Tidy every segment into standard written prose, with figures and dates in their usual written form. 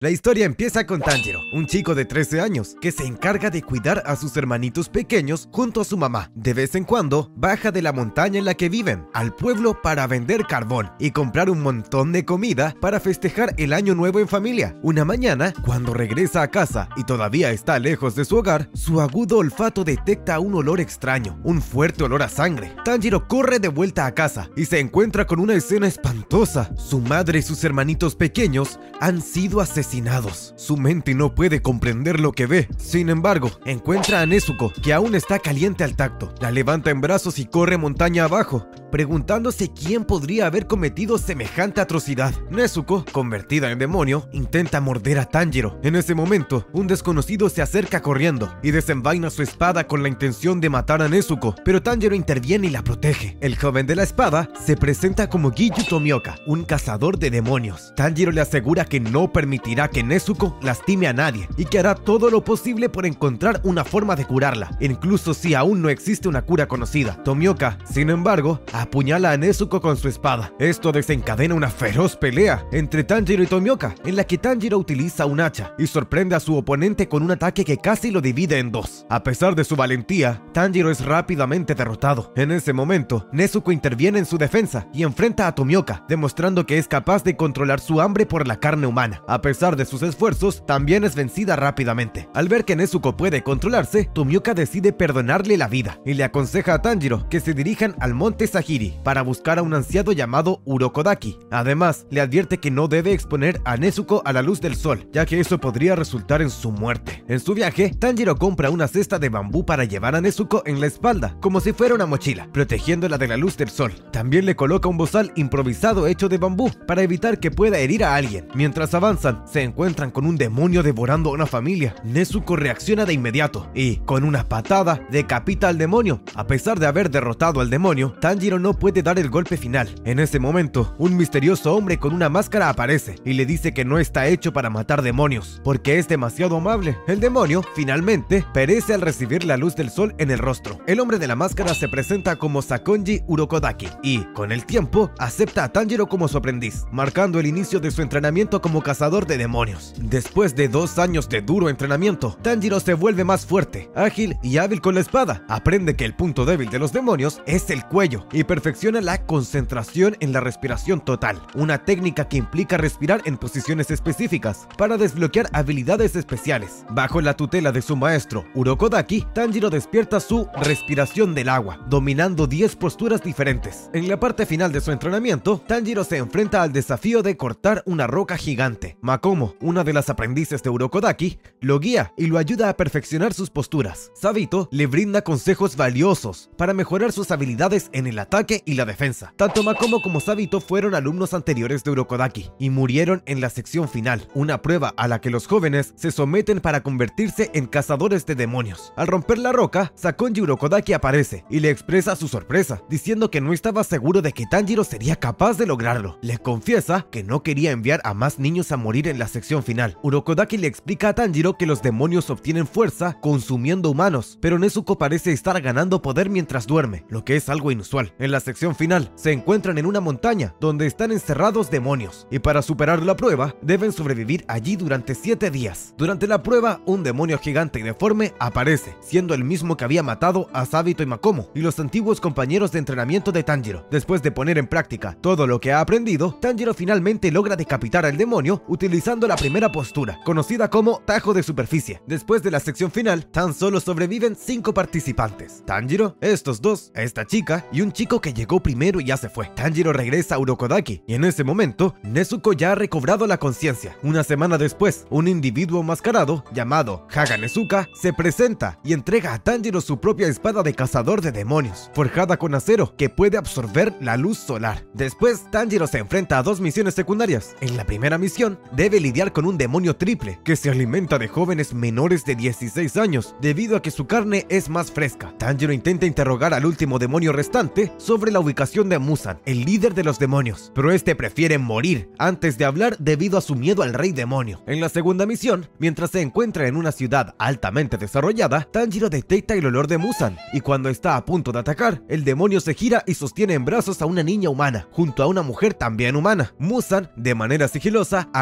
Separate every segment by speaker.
Speaker 1: La historia empieza con Tanjiro, un chico de 13 años que se encarga de cuidar a sus hermanitos pequeños junto a su mamá. De vez en cuando baja de la montaña en la que viven al pueblo para vender carbón y comprar un montón de comida para festejar el año nuevo en familia. Una mañana, cuando regresa a casa y todavía está lejos de su hogar, su agudo olfato detecta un olor extraño, un fuerte olor a sangre. Tanjiro corre de vuelta a casa y se encuentra con una escena espantosa. Su madre y sus hermanitos pequeños han sido asesinados. Su mente no puede comprender lo que ve. Sin embargo, encuentra a Nezuko, que aún está caliente al tacto. La levanta en brazos y corre montaña abajo, preguntándose quién podría haber cometido semejante atrocidad. Nezuko, convertida en demonio, intenta morder a Tanjiro. En ese momento, un desconocido se acerca corriendo y desenvaina su espada con la intención de matar a Nezuko, pero Tanjiro interviene y la protege. El joven de la espada se presenta como Giyu Tomioka, un cazador de demonios. Tanjiro le asegura que no permitirá que Nezuko lastime a nadie y que hará todo lo posible por encontrar una forma de curarla, incluso si aún no existe una cura conocida. Tomioka, sin embargo, apuñala a Nezuko con su espada. Esto desencadena una feroz pelea entre Tanjiro y Tomioka, en la que Tanjiro utiliza un hacha y sorprende a su oponente con un ataque que casi lo divide en dos. A pesar de su valentía, Tanjiro es rápidamente derrotado. En ese momento, Nezuko interviene en su defensa y enfrenta a Tomioka, demostrando que es capaz de controlar su hambre por la carne humana. A pesar de sus esfuerzos, también es vencida rápidamente. Al ver que Nezuko puede controlarse, Tomioka decide perdonarle la vida y le aconseja a Tanjiro que se dirijan al monte Sahiri para buscar a un anciano llamado Urokodaki. Además, le advierte que no debe exponer a Nezuko a la luz del sol, ya que eso podría resultar en su muerte. En su viaje, Tanjiro compra una cesta de bambú para llevar a Nezuko en la espalda, como si fuera una mochila, protegiéndola de la luz del sol. También le coloca un bozal improvisado hecho de bambú para evitar que pueda herir a alguien. Mientras avanzan, se encuentran con un demonio devorando a una familia. Nezuko reacciona de inmediato y, con una patada, decapita al demonio. A pesar de haber derrotado al demonio, Tanjiro no puede dar el golpe final. En ese momento, un misterioso hombre con una máscara aparece y le dice que no está hecho para matar demonios, porque es demasiado amable. El demonio, finalmente, perece al recibir la luz del sol en el rostro. El hombre de la máscara se presenta como Sakonji Urokodaki y, con el tiempo, acepta a Tanjiro como su aprendiz, marcando el inicio de su entrenamiento como cazador de demonios. Después de 2 años de duro entrenamiento, Tanjiro se vuelve más fuerte, ágil y hábil con la espada. Aprende que el punto débil de los demonios es el cuello y perfecciona la concentración en la respiración total, una técnica que implica respirar en posiciones específicas para desbloquear habilidades especiales. Bajo la tutela de su maestro Urokodaki, Tanjiro despierta su respiración del agua, dominando 10 posturas diferentes. En la parte final de su entrenamiento, Tanjiro se enfrenta al desafío de cortar una roca gigante. Makomo, una de las aprendices de Urokodaki, lo guía y lo ayuda a perfeccionar sus posturas. Sabito le brinda consejos valiosos para mejorar sus habilidades en el ataque y la defensa. Tanto Makomo como Sabito fueron alumnos anteriores de Urokodaki y murieron en la sección final, una prueba a la que los jóvenes se someten para convertirse en cazadores de demonios. Al romper la roca, Sakonji Urokodaki aparece y le expresa su sorpresa, diciendo que no estaba seguro de que Tanjiro sería capaz de lograrlo. Le confiesa que no quería enviar a más niños a morir en la sección final. Urokodaki le explica a Tanjiro que los demonios obtienen fuerza consumiendo humanos, pero Nezuko parece estar ganando poder mientras duerme, lo que es algo inusual. En la sección final, se encuentran en una montaña donde están encerrados demonios, y para superar la prueba, deben sobrevivir allí durante 7 días. Durante la prueba, un demonio gigante y deforme aparece, siendo el mismo que había matado a Sabito y Makomo, y los antiguos compañeros de entrenamiento de Tanjiro. Después de poner en práctica todo lo que ha aprendido, Tanjiro finalmente logra decapitar al demonio utilizando la primera postura, conocida como tajo de superficie. Después de la sección final, tan solo sobreviven 5 participantes: Tanjiro, estos dos, esta chica y un chico que llegó primero y ya se fue. Tanjiro regresa a Urokodaki y en ese momento, Nezuko ya ha recobrado la conciencia. Una semana después, un individuo mascarado llamado Haga Nezuka se presenta y entrega a Tanjiro su propia espada de cazador de demonios, forjada con acero que puede absorber la luz solar. Después, Tanjiro se enfrenta a 2 misiones secundarias. En la primera misión, debe lidiar con un demonio triple que se alimenta de jóvenes menores de 16 años debido a que su carne es más fresca. Tanjiro intenta interrogar al último demonio restante sobre la ubicación de Muzan, el líder de los demonios, pero este prefiere morir antes de hablar debido a su miedo al rey demonio. En la segunda misión, mientras se encuentra en una ciudad altamente desarrollada, Tanjiro detecta el olor de Muzan y cuando está a punto de atacar, el demonio se gira y sostiene en brazos a una niña humana junto a una mujer también humana. Muzan, de manera sigilosa, araña a un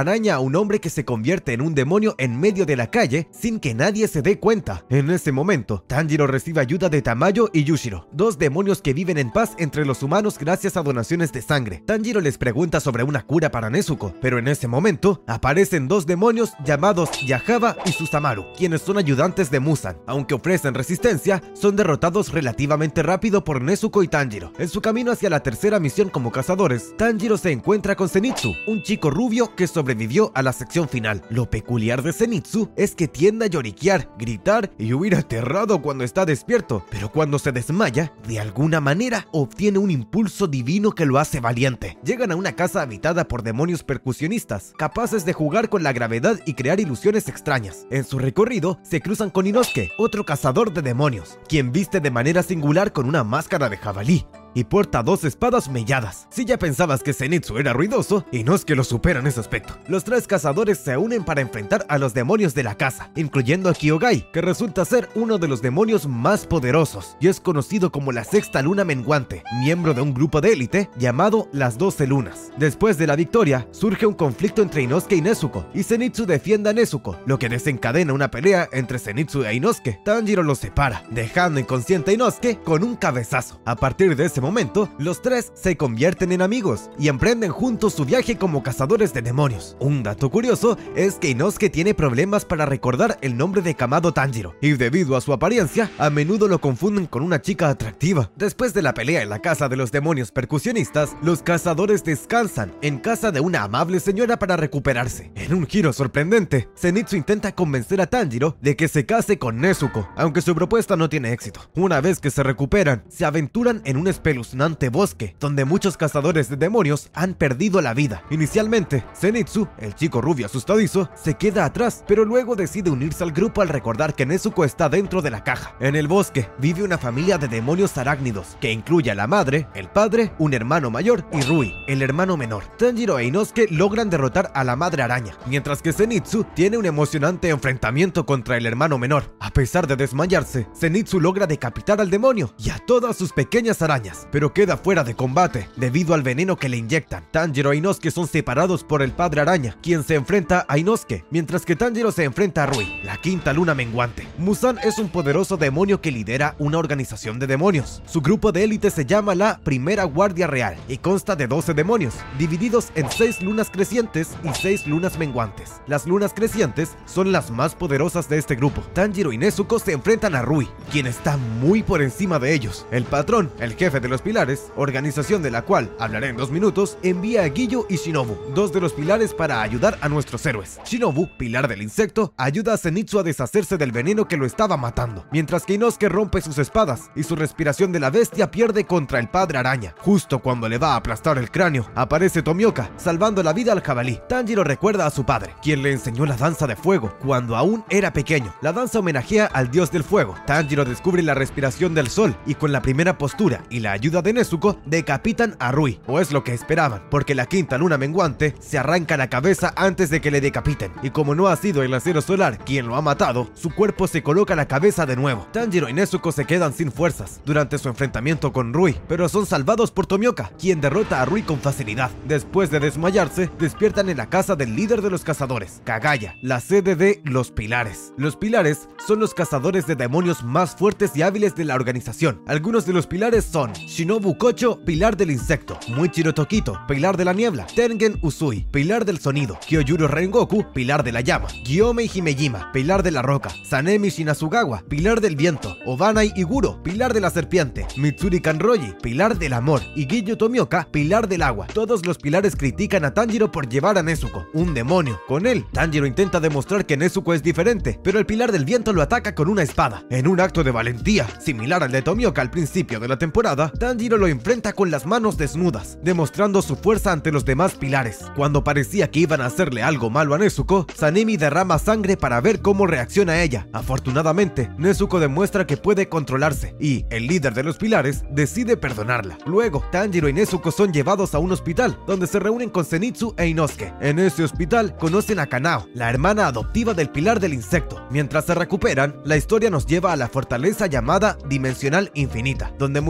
Speaker 1: un hombre que se convierte en un demonio en medio de la calle sin que nadie se dé cuenta. En ese momento, Tanjiro recibe ayuda de Tamayo y Yushiro, dos demonios que viven en paz entre los humanos gracias a donaciones de sangre. Tanjiro les pregunta sobre una cura para Nezuko, pero en ese momento aparecen dos demonios llamados Yahaba y Susamaru, quienes son ayudantes de Muzan. Aunque ofrecen resistencia, son derrotados relativamente rápido por Nezuko y Tanjiro. En su camino hacia la tercera misión como cazadores, Tanjiro se encuentra con Zenitsu, un chico rubio que sobrevivió a la sección final. Lo peculiar de Zenitsu es que tiende a lloriquear, gritar y huir aterrado cuando está despierto, pero cuando se desmaya, de alguna manera obtiene un impulso divino que lo hace valiente. Llegan a una casa habitada por demonios percusionistas, capaces de jugar con la gravedad y crear ilusiones extrañas. En su recorrido, se cruzan con Inosuke, otro cazador de demonios, quien viste de manera singular con una máscara de jabalí y porta dos espadas melladas. Si ya pensabas que Zenitsu era ruidoso, Inosuke lo supera en ese aspecto. Los tres cazadores se unen para enfrentar a los demonios de la casa, incluyendo a Kyogai, que resulta ser uno de los demonios más poderosos y es conocido como la sexta luna menguante, miembro de un grupo de élite llamado las 12 lunas. Después de la victoria, surge un conflicto entre Inosuke y Nezuko, y Zenitsu defiende a Nezuko, lo que desencadena una pelea entre Zenitsu e Inosuke. Tanjiro los separa, dejando inconsciente a Inosuke con un cabezazo. A partir de ese momento, los tres se convierten en amigos y emprenden juntos su viaje como cazadores de demonios. Un dato curioso es que Inosuke tiene problemas para recordar el nombre de Kamado Tanjiro, y debido a su apariencia, a menudo lo confunden con una chica atractiva. Después de la pelea en la casa de los demonios percusionistas, los cazadores descansan en casa de una amable señora para recuperarse. En un giro sorprendente, Zenitsu intenta convencer a Tanjiro de que se case con Nezuko, aunque su propuesta no tiene éxito. Una vez que se recuperan, se aventuran en un espeluznante bosque, donde muchos cazadores de demonios han perdido la vida. Inicialmente, Zenitsu, el chico rubio asustadizo, se queda atrás, pero luego decide unirse al grupo al recordar que Nezuko está dentro de la caja. En el bosque, vive una familia de demonios arácnidos, que incluye a la madre, el padre, un hermano mayor y Rui, el hermano menor. Tanjiro e Inosuke logran derrotar a la madre araña, mientras que Zenitsu tiene un emocionante enfrentamiento contra el hermano menor. A pesar de desmayarse, Zenitsu logra decapitar al demonio y a todas sus pequeñas arañas, pero queda fuera de combate debido al veneno que le inyectan. Tanjiro e Inosuke son separados por el padre araña, quien se enfrenta a Inosuke, mientras que Tanjiro se enfrenta a Rui, la quinta luna menguante. Muzan es un poderoso demonio que lidera una organización de demonios. Su grupo de élite se llama la Primera Guardia Real y consta de 12 demonios, divididos en 6 lunas crecientes y 6 lunas menguantes. Las lunas crecientes son las más poderosas de este grupo. Tanjiro y Nezuko se enfrentan a Rui, quien está muy por encima de ellos. El patrón, el jefe de los pilares, organización de la cual hablaré en 2 minutos, envía a Giyu y Shinobu, dos de los pilares, para ayudar a nuestros héroes. Shinobu, pilar del insecto, ayuda a Zenitsu a deshacerse del veneno que lo estaba matando, mientras que Inosuke rompe sus espadas y su respiración de la bestia pierde contra el padre araña. Justo cuando le va a aplastar el cráneo, aparece Tomioka, salvando la vida al jabalí. Tanjiro recuerda a su padre, quien le enseñó la danza de fuego cuando aún era pequeño. La danza homenajea al dios del fuego. Tanjiro descubre la respiración del sol y con la primera postura y la ayuda de Nezuko decapitan a Rui, o es lo que esperaban, porque la quinta luna menguante se arranca la cabeza antes de que le decapiten, y como no ha sido el acero solar quien lo ha matado, su cuerpo se coloca la cabeza de nuevo. Tanjiro y Nezuko se quedan sin fuerzas durante su enfrentamiento con Rui, pero son salvados por Tomioka, quien derrota a Rui con facilidad. Después de desmayarse, despiertan en la casa del líder de los cazadores, Kagaya, la sede de los pilares. Los pilares son los cazadores de demonios más fuertes y hábiles de la organización. Algunos de los pilares son Shinobu Kocho, pilar del insecto; Muichiro Tokito, pilar de la niebla; Tengen Uzui, pilar del sonido; Kyojuro Rengoku, pilar de la llama; Gyomei Himejima, pilar de la roca; Sanemi Shinasugawa, pilar del viento; Obanai Iguro, pilar de la serpiente; Mitsuri Kanroji, pilar del amor; y Giyu Tomioka, pilar del agua. Todos los pilares critican a Tanjiro por llevar a Nezuko, un demonio, con él. Tanjiro intenta demostrar que Nezuko es diferente, pero el pilar del viento lo ataca con una espada. En un acto de valentía, similar al de Tomioka al principio de la temporada, Tanjiro lo enfrenta con las manos desnudas, demostrando su fuerza ante los demás pilares. Cuando parecía que iban a hacerle algo malo a Nezuko, Sanemi derrama sangre para ver cómo reacciona ella. Afortunadamente, Nezuko demuestra que puede controlarse, y el líder de los pilares decide perdonarla. Luego, Tanjiro y Nezuko son llevados a un hospital, donde se reúnen con Zenitsu e Inosuke. En ese hospital conocen a Kanao, la hermana adoptiva del pilar del insecto. Mientras se recuperan, la historia nos lleva a la fortaleza llamada Dimensional Infinita, donde Muzan se reúne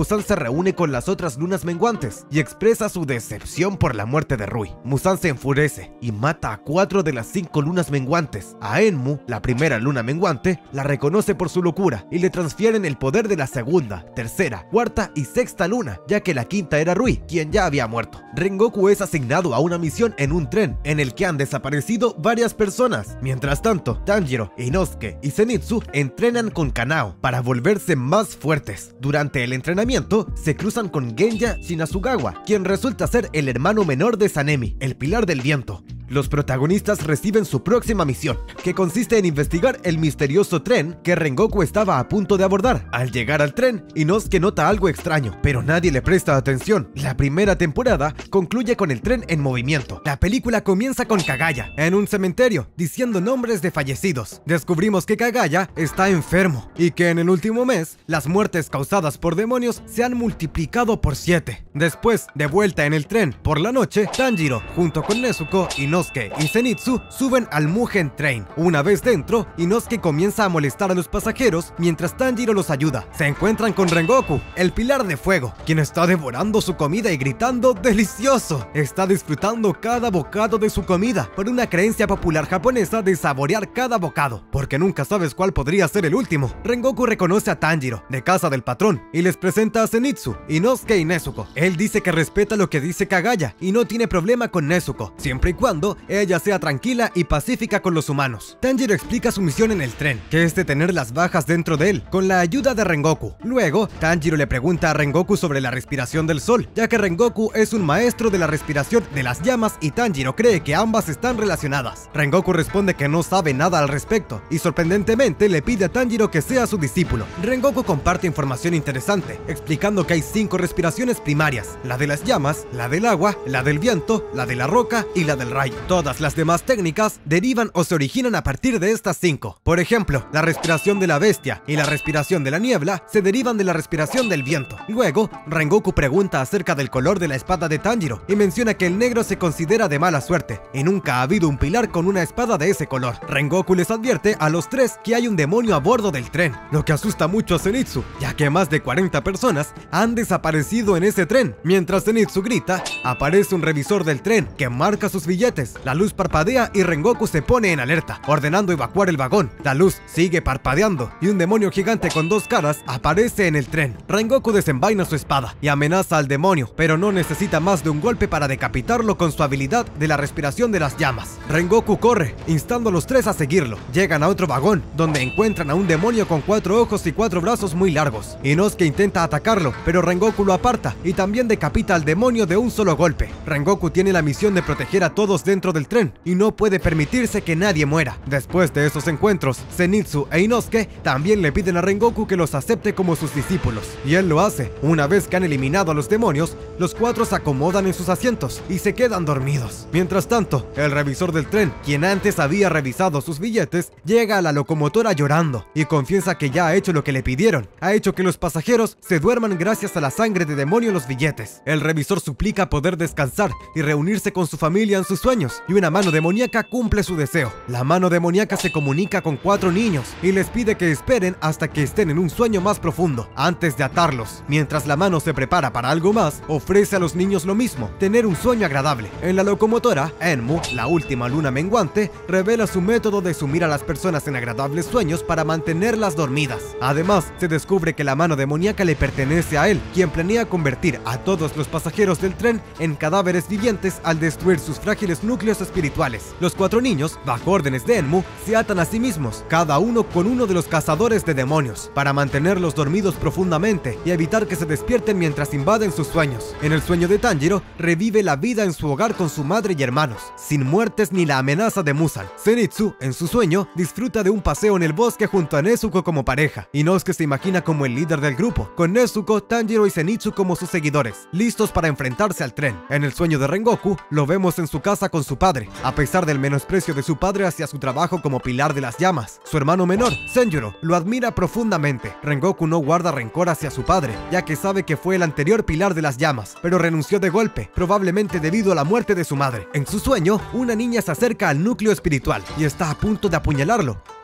Speaker 1: reúne con las otras lunas menguantes y expresa su decepción por la muerte de Rui. Muzan se enfurece y mata a 4 de las 5 lunas menguantes. A Enmu, la primera luna menguante, la reconoce por su locura y le transfieren el poder de la segunda, tercera, cuarta y sexta luna, ya que la quinta era Rui, quien ya había muerto. Rengoku es asignado a una misión en un tren en el que han desaparecido varias personas. Mientras tanto, Tanjiro, Inosuke y Zenitsu entrenan con Kanao para volverse más fuertes. Durante el entrenamiento, se cruzan con Genya Shinasugawa, quien resulta ser el hermano menor de Sanemi, el pilar del viento. Los protagonistas reciben su próxima misión, que consiste en investigar el misterioso tren que Rengoku estaba a punto de abordar. Al llegar al tren, Inosuke nota algo extraño, pero nadie le presta atención. La primera temporada concluye con el tren en movimiento. La película comienza con Kagaya en un cementerio, diciendo nombres de fallecidos. Descubrimos que Kagaya está enfermo y que en el último mes, las muertes causadas por demonios se han multiplicado por 7. Después, de vuelta en el tren, por la noche, Tanjiro, junto con Nezuko, Inosuke y Zenitsu suben al Mugen Train. Una vez dentro, Inosuke comienza a molestar a los pasajeros mientras Tanjiro los ayuda. Se encuentran con Rengoku, el pilar de fuego, quien está devorando su comida y gritando ¡delicioso! Está disfrutando cada bocado de su comida por una creencia popular japonesa de saborear cada bocado, porque nunca sabes cuál podría ser el último. Rengoku reconoce a Tanjiro, de casa del patrón, y les presenta a Zenitsu, Inosuke y Nezuko. Él dice que respeta lo que dice Kagaya y no tiene problema con Nezuko, siempre y cuando ella sea tranquila y pacífica con los humanos. Tanjiro explica su misión en el tren, que es detener las bajas dentro de él, con la ayuda de Rengoku. Luego, Tanjiro le pregunta a Rengoku sobre la respiración del sol, ya que Rengoku es un maestro de la respiración de las llamas y Tanjiro cree que ambas están relacionadas. Rengoku responde que no sabe nada al respecto y sorprendentemente le pide a Tanjiro que sea su discípulo. Rengoku comparte información interesante, explicando que hay 5 respiraciones primarias: la de las llamas, la del agua, la del viento, la de la roca y la del rayo. Todas las demás técnicas derivan o se originan a partir de estas 5. Por ejemplo, la respiración de la bestia y la respiración de la niebla se derivan de la respiración del viento. Luego, Rengoku pregunta acerca del color de la espada de Tanjiro y menciona que el negro se considera de mala suerte y nunca ha habido un pilar con una espada de ese color. Rengoku les advierte a los 3 que hay un demonio a bordo del tren, lo que asusta mucho a Zenitsu, ya que más de 40 personas han desaparecido en ese tren. Mientras Zenitsu grita, aparece un revisor del tren que marca sus billetes. La luz parpadea y Rengoku se pone en alerta, ordenando evacuar el vagón. La luz sigue parpadeando y un demonio gigante con 2 caras aparece en el tren. Rengoku desenvaina su espada y amenaza al demonio, pero no necesita más de un golpe para decapitarlo con su habilidad de la respiración de las llamas. Rengoku corre, instando a los 3 a seguirlo. Llegan a otro vagón, donde encuentran a un demonio con 4 ojos y 4 brazos muy largos. Inosuke intenta atacarlo, pero Rengoku lo aparta y también decapita al demonio de un solo golpe. Rengoku tiene la misión de proteger a todos dentro del tren y no puede permitirse que nadie muera. Después de esos encuentros, Zenitsu e Inosuke también le piden a Rengoku que los acepte como sus discípulos, y él lo hace. Una vez que han eliminado a los demonios, los 4 se acomodan en sus asientos y se quedan dormidos. Mientras tanto, el revisor del tren, quien antes había revisado sus billetes, llega a la locomotora llorando y confiesa que ya ha hecho lo que le pidieron. Ha hecho que los pasajeros se duerman gracias a la sangre de demonio en los billetes. El revisor suplica poder descansar y reunirse con su familia en sus sueños, y una mano demoníaca cumple su deseo. La mano demoníaca se comunica con 4 niños y les pide que esperen hasta que estén en un sueño más profundo antes de atarlos. Mientras la mano se prepara para algo más, ofrece a los niños lo mismo: tener un sueño agradable. En la locomotora, Enmu, la última luna menguante, revela su método de sumir a las personas en agradables sueños para mantenerlas dormidas. Además, se descubre que la mano demoníaca le pertenece a él, quien planea convertir a todos los pasajeros del tren en cadáveres vivientes al destruir sus frágiles núcleos espirituales. Los 4 niños, bajo órdenes de Enmu, se atan a sí mismos, cada uno con uno de los cazadores de demonios, para mantenerlos dormidos profundamente y evitar que se despierten mientras invaden sus sueños. En el sueño de Tanjiro, revive la vida en su hogar con su madre y hermanos, sin muertes ni la amenaza de Muzan. Zenitsu, en su sueño, disfruta de un paseo en el bosque junto a Nezuko como pareja. Inosuke se imagina como el líder del grupo, con Nezuko, Tanjiro y Zenitsu como sus seguidores, listos para enfrentarse al tren. En el sueño de Rengoku, lo vemos en su casa con su padre. A pesar del menosprecio de su padre hacia su trabajo como pilar de las llamas, su hermano menor, Senjuro, lo admira profundamente. Rengoku no guarda rencor hacia su padre, ya que sabe que fue el anterior pilar de las llamas, pero renunció de golpe, probablemente debido a la muerte de su madre. En su sueño, una niña se acerca al núcleo espiritual y está a punto de apuñalarlo,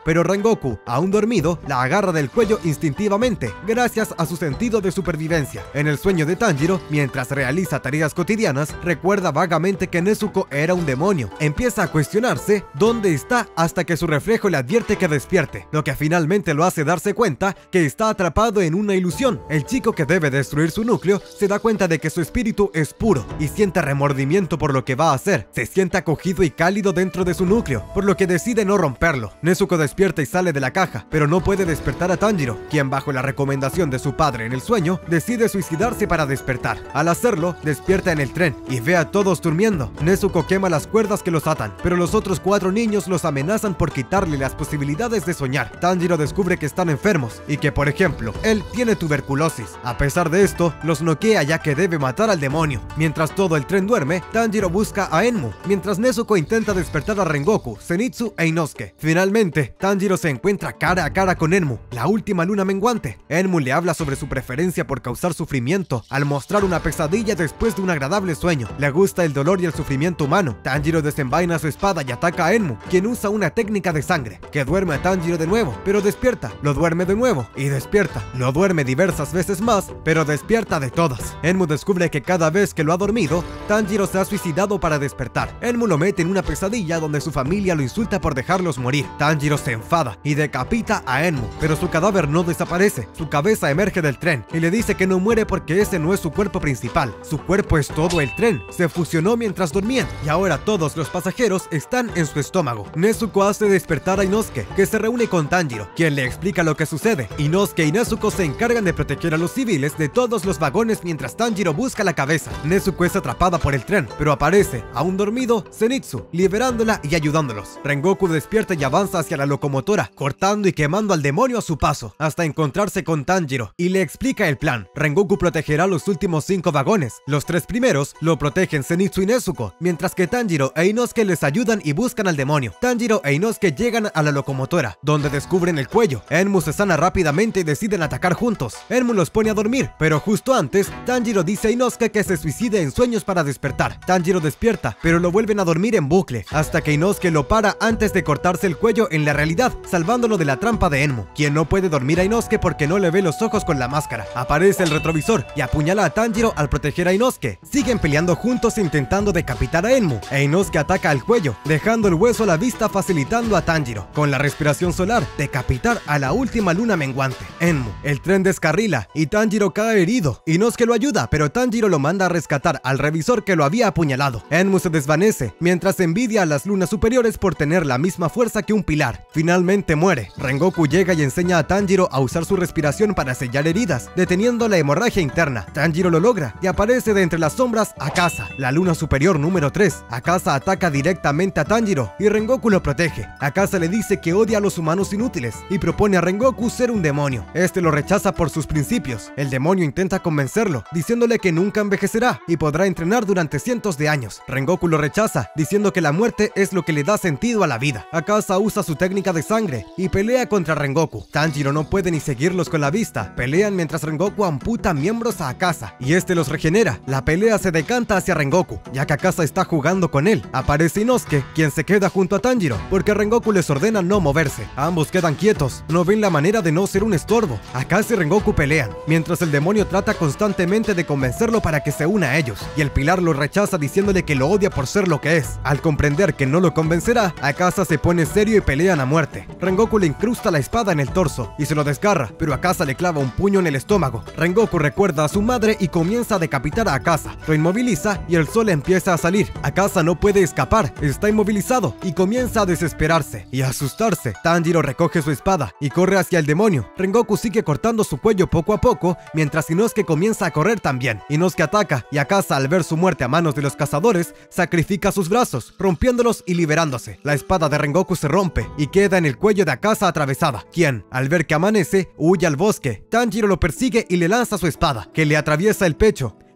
Speaker 1: pero Rengoku, aún dormido, la agarra del cuello instintivamente, gracias a su sentido de supervivencia. En el sueño de Tanjiro, mientras realiza tareas cotidianas, recuerda vagamente que Nezuko era un demonio. Empieza a cuestionarse dónde está hasta que su reflejo le advierte que despierte, lo que finalmente lo hace darse cuenta que está atrapado en una ilusión. El chico que debe destruir su núcleo se da cuenta de que su espíritu es puro y siente remordimiento por lo que va a hacer. Se siente acogido y cálido dentro de su núcleo, por lo que decide no romperlo. Nezuko despierta y sale de la caja, pero no puede despertar a Tanjiro, quien bajo la recomendación de su padre en el sueño, decide suicidarse para despertar. Al hacerlo, despierta en el tren y ve a todos durmiendo. Nezuko quema las cuerdas que los atan, pero los otros 4 niños los amenazan por quitarle las posibilidades de soñar. Tanjiro descubre que están enfermos y que, por ejemplo, él tiene tuberculosis. A pesar de esto, los noquea ya que debe matar al demonio. Mientras todo el tren duerme, Tanjiro busca a Enmu, mientras Nezuko intenta despertar a Rengoku, Zenitsu e Inosuke. Finalmente, Tanjiro se encuentra cara a cara con Enmu, la última luna menguante. Enmu le habla sobre su preferencia por causar sufrimiento, al mostrar una pesadilla después de un agradable sueño. Le gusta el dolor y el sufrimiento humano. Tanjiro desenvaina su espada y ataca a Enmu, quien usa una técnica de sangre, que duerme a Tanjiro de nuevo, pero despierta, lo duerme de nuevo y despierta, lo duerme diversas veces más, pero despierta de todas. Enmu descubre que cada vez que lo ha dormido, Tanjiro se ha suicidado para despertar. Enmu lo mete en una pesadilla donde su familia lo insulta por dejarlos morir. Tanjiro se enfada y decapita a Enmu, pero su cadáver no desaparece. Su cabeza emerge del tren y le dice que no muere porque ese no es su cuerpo principal. Su cuerpo es todo el tren. Se fusionó mientras dormían y ahora todos los pasajeros están en su estómago. Nezuko hace despertar a Inosuke, que se reúne con Tanjiro, quien le explica lo que sucede. Inosuke y Nezuko se encargan de proteger a los civiles de todos los vagones mientras Tanjiro busca la cabeza. Nezuko es atrapada por el tren, pero aparece, aún dormido, Zenitsu, liberándola y ayudándolos. Rengoku despierta y avanza hacia la locomotora, cortando y quemando al demonio a su paso, hasta encontrarse con Tanjiro, y le explica el plan. Rengoku protegerá los últimos 5 vagones. Los 3 primeros lo protegen Zenitsu y Nezuko, mientras que Tanjiro e Inosuke les ayudan y buscan al demonio. Tanjiro e Inosuke llegan a la locomotora, donde descubren el cuello. Enmu se sana rápidamente y deciden atacar juntos. Enmu los pone a dormir, pero justo antes, Tanjiro dice a Inosuke que se suicide en sueños para despertar. Tanjiro despierta, pero lo vuelven a dormir en bucle, hasta que Inosuke lo para antes de cortarse el cuello en la realidad, salvándolo de la trampa de Enmu, quien no puede dormir a Inosuke porque no le ve los ojos con la máscara. Aparece el retrovisor y apuñala a Tanjiro al proteger a Inosuke. Siguen peleando juntos intentando decapitar a Enmu, e Inosuke ataca al cuello, dejando el hueso a la vista facilitando a Tanjiro. Con la respiración solar, decapitar a la última luna menguante, Enmu. El tren descarrila y Tanjiro cae herido. Inosuke lo ayuda, pero Tanjiro lo manda a rescatar al revisor que lo había apuñalado. Enmu se desvanece, mientras envidia a las lunas superiores por tener la misma fuerza que un pilar. Finalmente muere. Rengoku llega y enseña a Tanjiro a usar su respiración para sellar heridas, deteniendo la hemorragia interna. Tanjiro lo logra y aparece de entre las sombras Akaza, la luna superior número 3. Akaza ataca directamente a Tanjiro y Rengoku lo protege. Akaza le dice que odia a los humanos inútiles y propone a Rengoku ser un demonio. Este lo rechaza por sus principios. El demonio intenta convencerlo, diciéndole que nunca envejecerá y podrá entrenar durante cientos de años. Rengoku lo rechaza, diciendo que la muerte es lo que le da sentido a la vida. Akaza usa su técnica de sangre y pelea contra Rengoku. Tanjiro no puede ni seguirlos con la vista. Pelean mientras Rengoku amputa miembros a Akaza y este los regenera. La pelea se decanta hacia Rengoku, ya que Akaza está jugando con él. Aparece Inosuke, quien se queda junto a Tanjiro, porque Rengoku les ordena no moverse. Ambos quedan quietos, no ven la manera de no ser un estorbo. Akaza y Rengoku pelean, mientras el demonio trata constantemente de convencerlo para que se una a ellos, y el pilar lo rechaza diciéndole que lo odia por ser lo que es. Al comprender que no lo convencerá, Akaza se pone serio y pelean a muerte. Rengoku le incrusta la espada en el torso y se lo desgarra, pero Akaza le clava un puño en el estómago. Rengoku recuerda a su madre y comienza a decapitar a Akaza. Lo inmoviliza y el sol empieza a salir. Akaza no puede escapar, está inmovilizado y comienza a desesperarse y a asustarse. Tanjiro recoge su espada y corre hacia el demonio. Rengoku sigue cortando su cuello poco a poco, mientras Inosuke comienza a correr también. Inosuke ataca y Akaza, al ver su muerte a manos de los cazadores, sacrifica sus brazos, rompiéndolos y liberándose. La espada de Rengoku se rompe y queda en el cuello de Akaza atravesada, quien, al ver que amanece, huye al bosque. Tanjiro lo persigue y le lanza su espada, que le atraviesa el pecho.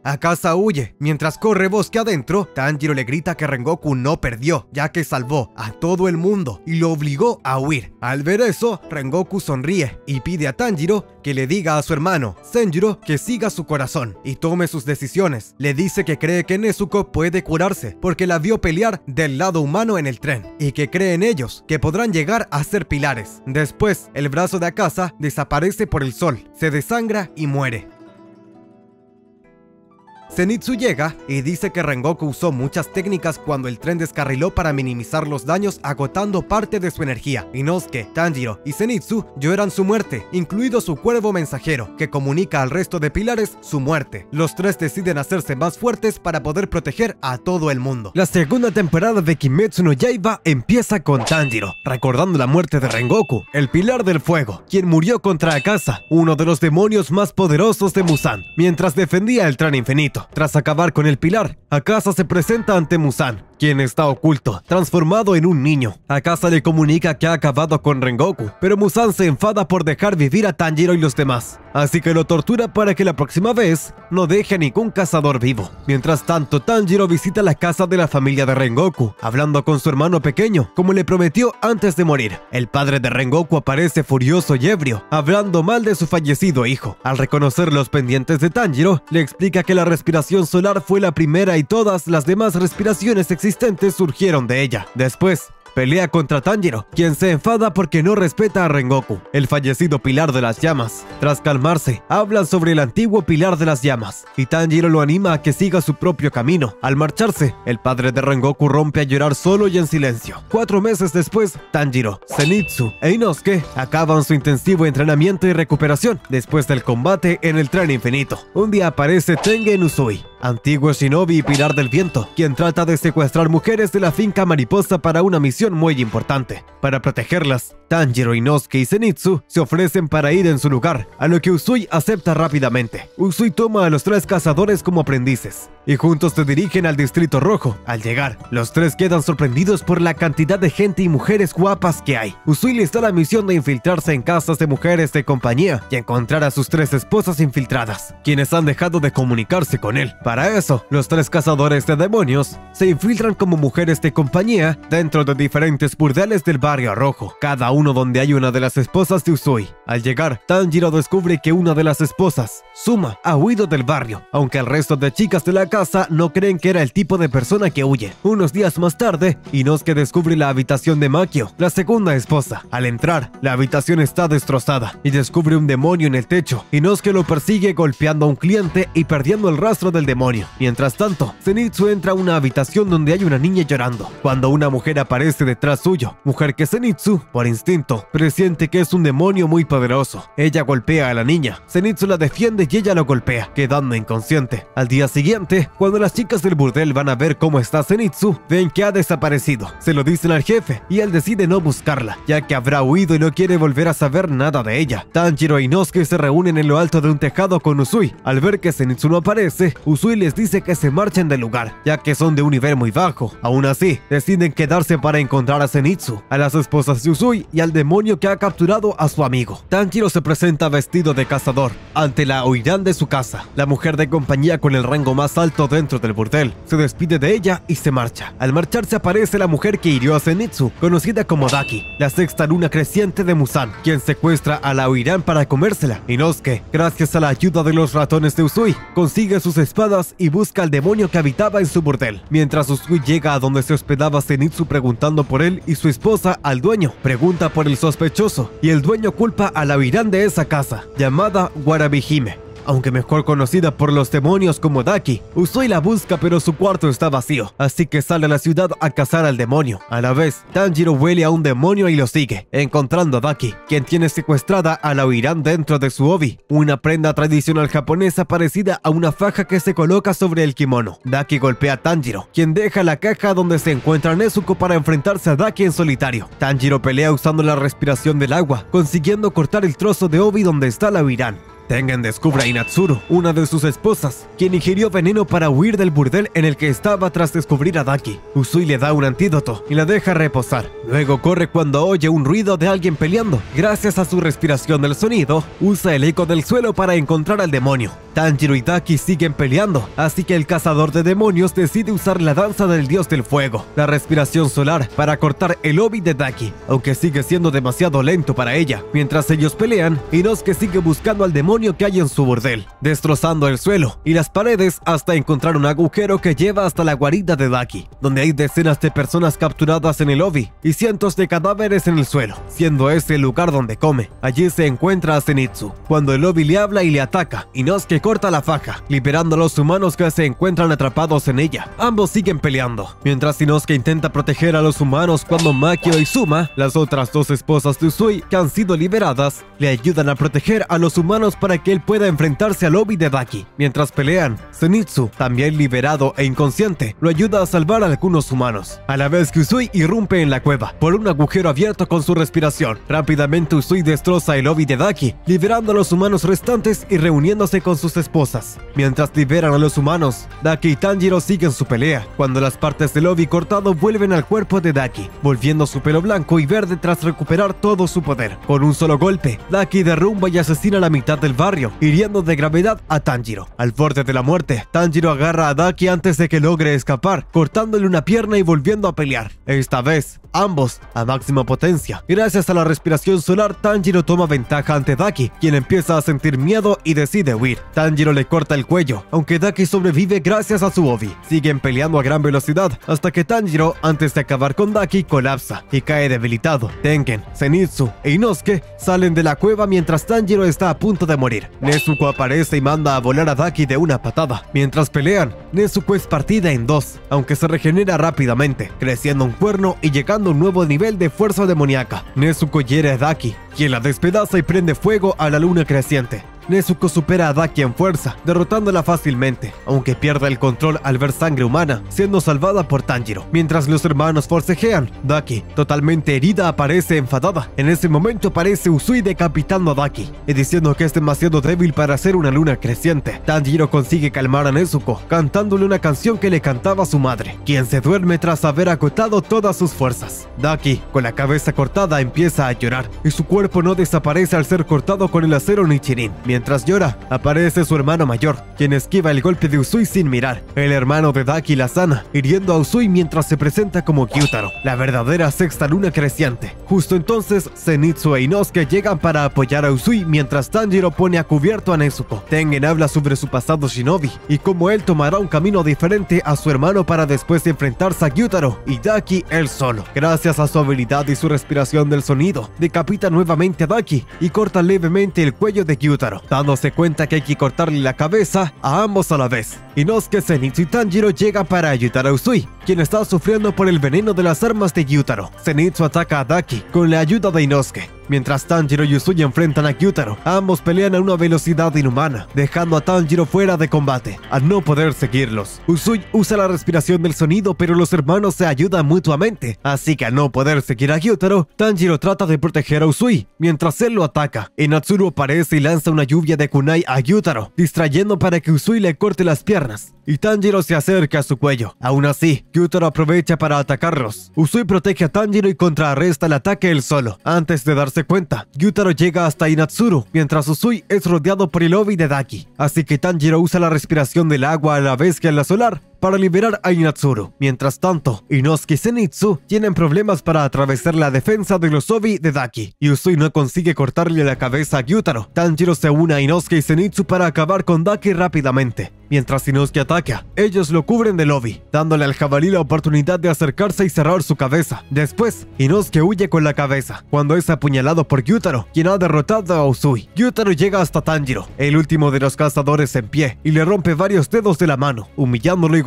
Speaker 1: Akasa huye. Mientras corre bosque adentro, Tanjiro le grita que Rengoku no perdió, ya que salvó a todo el mundo y lo obligó a huir. Al ver eso, Rengoku sonríe y pide a Tanjiro que le diga a su hermano Senjuro que siga su corazón y tome sus decisiones. Le dice que cree que Nezuko puede curarse porque la vio pelear del lado humano en el tren y que cree en ellos, que podrán llegar a ser pilares. Después, el brazo de Akasa desaparece por el sol, se desangra y muere. Zenitsu llega y dice que Rengoku usó muchas técnicas cuando el tren descarriló para minimizar los daños, agotando parte de su energía. Inosuke, Tanjiro y Zenitsu lloran su muerte, incluido su cuervo mensajero, que comunica al resto de pilares su muerte. Los tres deciden hacerse más fuertes para poder proteger a todo el mundo. La segunda temporada de Kimetsu no Yaiba empieza con Tanjiro, recordando la muerte de Rengoku, el pilar del fuego, quien murió contra Akasa, uno de los demonios más poderosos de Muzan, mientras defendía el tren infinito. Tras acabar con el pilar, Akasa se presenta ante Muzan, quien está oculto, transformado en un niño. Akasa le comunica que ha acabado con Rengoku, pero Muzan se enfada por dejar vivir a Tanjiro y los demás, así que lo tortura para que la próxima vez no deje a ningún cazador vivo. Mientras tanto, Tanjiro visita la casa de la familia de Rengoku, hablando con su hermano pequeño, como le prometió antes de morir. El padre de Rengoku aparece furioso y ebrio, hablando mal de su fallecido hijo. Al reconocer los pendientes de Tanjiro, le explica que la respiración solar fue la primera y todas las demás respiraciones existentes surgieron de ella. Después, pelea contra Tanjiro, quien se enfada porque no respeta a Rengoku, el fallecido pilar de las llamas. Tras calmarse, hablan sobre el antiguo pilar de las llamas, y Tanjiro lo anima a que siga su propio camino. Al marcharse, el padre de Rengoku rompe a llorar solo y en silencio. 4 meses después, Tanjiro, Zenitsu e Inosuke acaban su intensivo entrenamiento y recuperación después del combate en el tren infinito. Un día aparece Tengen Uzui, antiguo shinobi y pilar del viento, quien trata de secuestrar mujeres de la finca mariposa para una misión muy importante. Para protegerlas, Tanjiro, Inosuke y Zenitsu se ofrecen para ir en su lugar, a lo que Uzui acepta rápidamente. Uzui toma a los 3 cazadores como aprendices, y juntos se dirigen al Distrito Rojo. Al llegar, los 3 quedan sorprendidos por la cantidad de gente y mujeres guapas que hay. Uzui les da la misión de infiltrarse en casas de mujeres de compañía y encontrar a sus 3 esposas infiltradas, quienes han dejado de comunicarse con él. Para eso, los 3 cazadores de demonios se infiltran como mujeres de compañía dentro de diferentes burdeles del barrio rojo, cada uno donde hay una de las esposas de Uzui. Al llegar, Tanjiro descubre que una de las esposas, Suma, ha huido del barrio, aunque el resto de chicas de la casa no creen que era el tipo de persona que huye. Unos días más tarde, Inosuke descubre la habitación de Makio, la segunda esposa. Al entrar, la habitación está destrozada y descubre un demonio en el techo. Inosuke lo persigue golpeando a un cliente y perdiendo el rastro del demonio. Mientras tanto, Zenitsu entra a una habitación donde hay una niña llorando, cuando una mujer aparece detrás suyo, mujer que Zenitsu, por instinto, presiente que es un demonio muy poderoso. Ella golpea a la niña, Zenitsu la defiende y ella lo golpea, quedando inconsciente. Al día siguiente, cuando las chicas del burdel van a ver cómo está Zenitsu, ven que ha desaparecido. Se lo dicen al jefe y él decide no buscarla, ya que habrá huido y no quiere volver a saber nada de ella. Tanjiro e Inosuke se reúnen en lo alto de un tejado con Uzui. Al ver que Zenitsu no aparece, Uzui les dice que se marchen del lugar, ya que son de un nivel muy bajo. Aún así, deciden quedarse para encontrar a Zenitsu, a las esposas de Uzui y al demonio que ha capturado a su amigo. Tanjiro se presenta vestido de cazador ante la oirán de su casa. La mujer de compañía con el rango más alto dentro del burdel se despide de ella y se marcha. Al marcharse aparece la mujer que hirió a Zenitsu, conocida como Daki, la sexta luna creciente de Muzan, quien secuestra a la oirán para comérsela. Inosuke, gracias a la ayuda de los ratones de Uzui, consigue sus espadas y busca al demonio que habitaba en su burdel. Mientras Uzui llega a donde se hospedaba Zenitsu preguntando por él y su esposa al dueño, pregunta por el sospechoso y el dueño culpa a la oirán de esa casa, llamada Warabihime, aunque mejor conocida por los demonios como Daki. Uzui la busca pero su cuarto está vacío, así que sale a la ciudad a cazar al demonio. A la vez, Tanjiro huele a un demonio y lo sigue, encontrando a Daki, quien tiene secuestrada a la oirán dentro de su obi, una prenda tradicional japonesa parecida a una faja que se coloca sobre el kimono. Daki golpea a Tanjiro, quien deja la caja donde se encuentra Nezuko para enfrentarse a Daki en solitario. Tanjiro pelea usando la respiración del agua, consiguiendo cortar el trozo de obi donde está la oirán. Tengen descubre a Inatsuru, una de sus esposas, quien ingirió veneno para huir del burdel en el que estaba tras descubrir a Daki. Usui le da un antídoto y la deja reposar. Luego corre cuando oye un ruido de alguien peleando. Gracias a su respiración del sonido, usa el eco del suelo para encontrar al demonio. Tanjiro y Daki siguen peleando, así que el cazador de demonios decide usar la danza del dios del fuego, la respiración solar, para cortar el obi de Daki, aunque sigue siendo demasiado lento para ella. Mientras ellos pelean, Inosuke sigue buscando al demonio que hay en su burdel, destrozando el suelo y las paredes hasta encontrar un agujero que lleva hasta la guarida de Daki, donde hay decenas de personas capturadas en el obi y cientos de cadáveres en el suelo, siendo ese el lugar donde come. Allí se encuentra a Zenitsu, cuando el obi le habla y le ataca. Inosuke corta la faja, liberando a los humanos que se encuentran atrapados en ella. Ambos siguen peleando, mientras Inosuke intenta proteger a los humanos cuando Makio y Suma, las otras dos esposas de Usui que han sido liberadas, le ayudan a proteger a los humanos para que él pueda enfrentarse al obi de Daki. Mientras pelean, Zenitsu, también liberado e inconsciente, lo ayuda a salvar a algunos humanos, a la vez que Usui irrumpe en la cueva por un agujero abierto con su respiración. Rápidamente Usui destroza el obi de Daki, liberando a los humanos restantes y reuniéndose con sus esposas. Mientras liberan a los humanos, Daki y Tanjiro siguen su pelea, cuando las partes del obi cortado vuelven al cuerpo de Daki, volviendo su pelo blanco y verde tras recuperar todo su poder. Con un solo golpe, Daki derrumba y asesina a la mitad del barrio, hiriendo de gravedad a Tanjiro. Al borde de la muerte, Tanjiro agarra a Daki antes de que logre escapar, cortándole una pierna y volviendo a pelear. Esta vez, ambos a máxima potencia. Gracias a la respiración solar, Tanjiro toma ventaja ante Daki, quien empieza a sentir miedo y decide huir. Tanjiro le corta el cuello, aunque Daki sobrevive gracias a su obi. Siguen peleando a gran velocidad hasta que Tanjiro, antes de acabar con Daki, colapsa y cae debilitado. Tengen, Zenitsu e Inosuke salen de la cueva mientras Tanjiro está a punto de morir. Nezuko aparece y manda a volar a Daki de una patada. Mientras pelean, Nezuko es partida en dos, aunque se regenera rápidamente, creciendo un cuerno y llegando a un nuevo nivel de fuerza demoníaca. Nezuko hiere a Daki, quien la despedaza y prende fuego a la luna creciente. Nezuko supera a Daki en fuerza, derrotándola fácilmente, aunque pierde el control al ver sangre humana, siendo salvada por Tanjiro. Mientras los hermanos forcejean, Daki, totalmente herida, aparece enfadada. En ese momento aparece Usui decapitando a Daki y diciendo que es demasiado débil para ser una luna creciente. Tanjiro consigue calmar a Nezuko, cantándole una canción que le cantaba su madre, quien se duerme tras haber agotado todas sus fuerzas. Daki, con la cabeza cortada, empieza a llorar y su cuerpo no desaparece al ser cortado con el acero Nichirin. Mientras llora, aparece su hermano mayor, quien esquiva el golpe de Usui sin mirar. El hermano de Daki la sana, hiriendo a Usui mientras se presenta como Gyutaro, la verdadera sexta luna creciente. Justo entonces, Zenitsu e Inosuke llegan para apoyar a Usui mientras Tanjiro pone a cubierto a Nezuko. Tengen habla sobre su pasado shinobi y cómo él tomará un camino diferente a su hermano para después enfrentarse a Gyutaro y Daki él solo. Gracias a su habilidad y su respiración del sonido, decapita nuevamente a Daki y corta levemente el cuello de Gyutaro, dándose cuenta que hay que cortarle la cabeza a ambos a la vez. Inosuke, Zenitsu y Tanjiro llegan para ayudar a Usui, quien está sufriendo por el veneno de las armas de Gyutaro. Zenitsu ataca a Daki con la ayuda de Inosuke, mientras Tanjiro y Usui enfrentan a Gyutaro. Ambos pelean a una velocidad inhumana, dejando a Tanjiro fuera de combate, al no poder seguirlos. Usui usa la respiración del sonido, pero los hermanos se ayudan mutuamente, así que al no poder seguir a Gyutaro, Tanjiro trata de proteger a Usui, mientras él lo ataca. Inatsuru aparece y lanza una lluvia de kunai a Gyutaro, distrayendo para que Usui le corte las piernas, y Tanjiro se acerca a su cuello. Aún así, Gyutaro aprovecha para atacarlos. Usui protege a Tanjiro y contrarresta el ataque él solo. Antes de darse cuenta, Gyutaro llega hasta Inatsuru, mientras Usui es rodeado por el obi de Daki, así que Tanjiro usa la respiración del agua a la vez que la solar para liberar a Inatsuru. Mientras tanto, Inosuke y Zenitsu tienen problemas para atravesar la defensa de los obi de Daki, y Usui no consigue cortarle la cabeza a Gyutaro. Tanjiro se une a Inosuke y Zenitsu para acabar con Daki rápidamente. Mientras Inosuke ataca, ellos lo cubren del obi, dándole al jabalí la oportunidad de acercarse y cerrar su cabeza. Después, Inosuke huye con la cabeza, cuando es apuñalado por Gyutaro, quien ha derrotado a Usui. Gyutaro llega hasta Tanjiro, el último de los cazadores en pie, y le rompe varios dedos de la mano, humillándolo y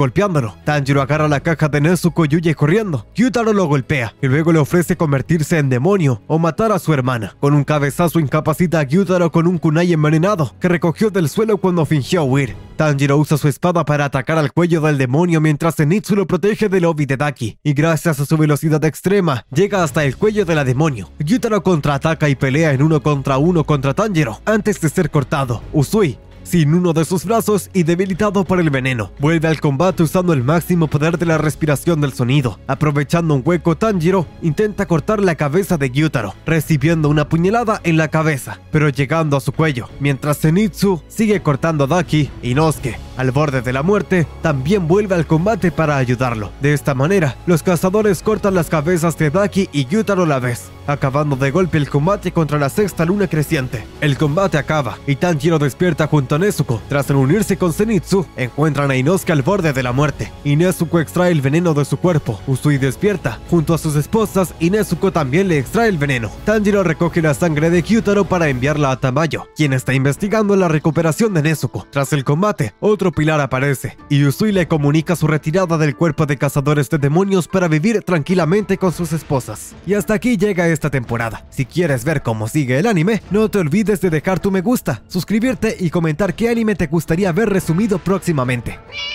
Speaker 1: golpeándolo. Tanjiro agarra la caja de Nezuko y huye corriendo. Gyutaro lo golpea y luego le ofrece convertirse en demonio o matar a su hermana. Con un cabezazo incapacita a Gyutaro con un kunai envenenado que recogió del suelo cuando fingió huir. Tanjiro usa su espada para atacar al cuello del demonio mientras Zenitsu lo protege del obi de Daki, y gracias a su velocidad extrema, llega hasta el cuello de la demonio. Gyutaro contraataca y pelea en 1 contra 1 contra Tanjiro, antes de ser cortado. Usui, sin uno de sus brazos y debilitado por el veneno, vuelve al combate usando el máximo poder de la respiración del sonido. Aprovechando un hueco, Tanjiro intenta cortar la cabeza de Gyutaro, recibiendo una puñalada en la cabeza, pero llegando a su cuello, mientras Zenitsu sigue cortando a Daki. Inosuke, al borde de la muerte, también vuelve al combate para ayudarlo. De esta manera, los cazadores cortan las cabezas de Daki y Gyutaro a la vez, acabando de golpe el combate contra la sexta luna creciente. El combate acaba y Tanjiro despierta junto a Nezuko. Tras reunirse con Zenitsu, encuentran a Inosuke al borde de la muerte y Nezuko extrae el veneno de su cuerpo. Usui despierta junto a sus esposas y Nezuko también le extrae el veneno. Tanjiro recoge la sangre de Gyutaro para enviarla a Tamayo, quien está investigando la recuperación de Nezuko. Tras el combate, otro pilar aparece y Usui le comunica su retirada del cuerpo de cazadores de demonios para vivir tranquilamente con sus esposas. Y hasta aquí llega esta temporada. Si quieres ver cómo sigue el anime, no te olvides de dejar tu me gusta, suscribirte y comentar qué anime te gustaría ver resumido próximamente.